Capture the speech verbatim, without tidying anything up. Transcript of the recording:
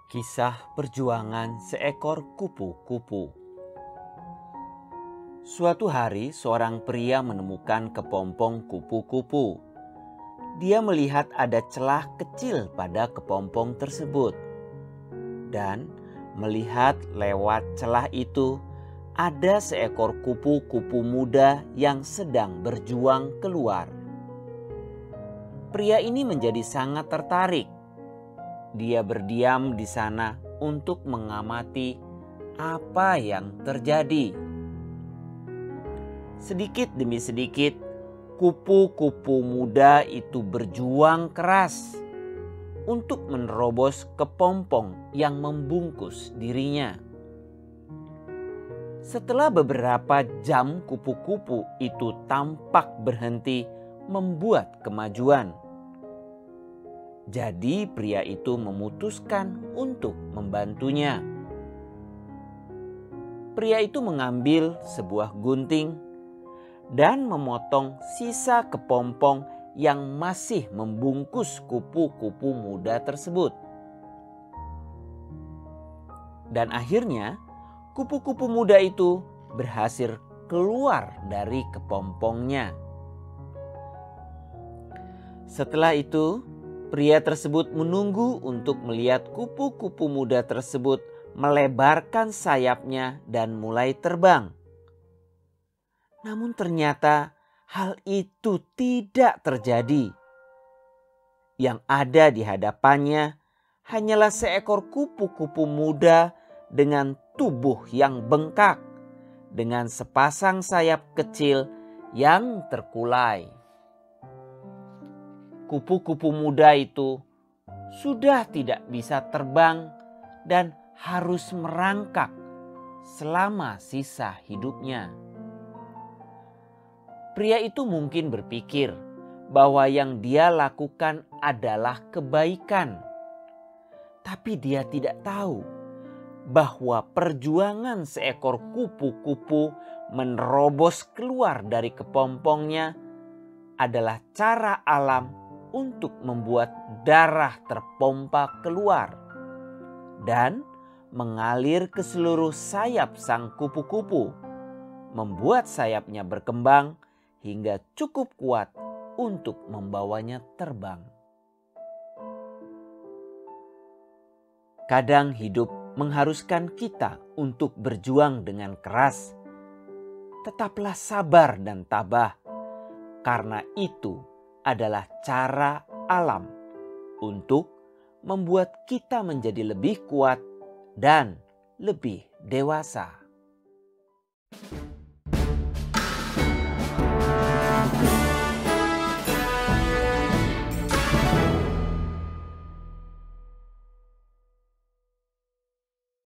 Kisah perjuangan seekor kupu-kupu. Suatu hari seorang pria menemukan kepompong kupu-kupu. Dia melihat ada celah kecil pada kepompong tersebut. Dan melihat lewat celah itu ada seekor kupu-kupu muda yang sedang berjuang keluar. Pria ini menjadi sangat tertarik. Dia berdiam di sana untuk mengamati apa yang terjadi. Sedikit demi sedikit, kupu-kupu muda itu berjuang keras untuk menerobos kepompong yang membungkus dirinya. Setelah beberapa jam, kupu-kupu itu tampak berhenti membuat kemajuan. Jadi pria itu memutuskan untuk membantunya. Pria itu mengambil sebuah gunting dan memotong sisa kepompong yang masih membungkus kupu-kupu muda tersebut. Dan akhirnya kupu-kupu muda itu berhasil keluar dari kepompongnya. Setelah itu, pria tersebut menunggu untuk melihat kupu-kupu muda tersebut melebarkan sayapnya dan mulai terbang. Namun ternyata hal itu tidak terjadi. Yang ada di hadapannya hanyalah seekor kupu-kupu muda dengan tubuh yang bengkak, dengan sepasang sayap kecil yang terkulai. Kupu-kupu muda itu sudah tidak bisa terbang dan harus merangkak selama sisa hidupnya. Pria itu mungkin berpikir bahwa yang dia lakukan adalah kebaikan. Tapi dia tidak tahu bahwa perjuangan seekor kupu-kupu menerobos keluar dari kepompongnya adalah cara alam untuk membuat darah terpompa keluar dan mengalir ke seluruh sayap sang kupu-kupu, membuat sayapnya berkembang hingga cukup kuat untuk membawanya terbang. Kadang hidup mengharuskan kita untuk berjuang dengan keras. Tetaplah sabar dan tabah, karena itu adalah cara alam untuk membuat kita menjadi lebih kuat dan lebih dewasa.